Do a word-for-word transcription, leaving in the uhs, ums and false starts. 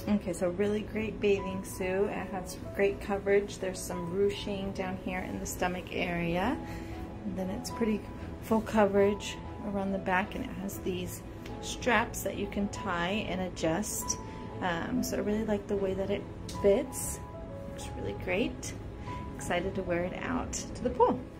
Okay, so really great bathing suit. It has great coverage. There's some ruching down here in the stomach area. And then it's pretty full coverage around the back, and it has these straps that you can tie and adjust. Um, so I really like the way that it fits. Looks really great. Excited to wear it out to the pool.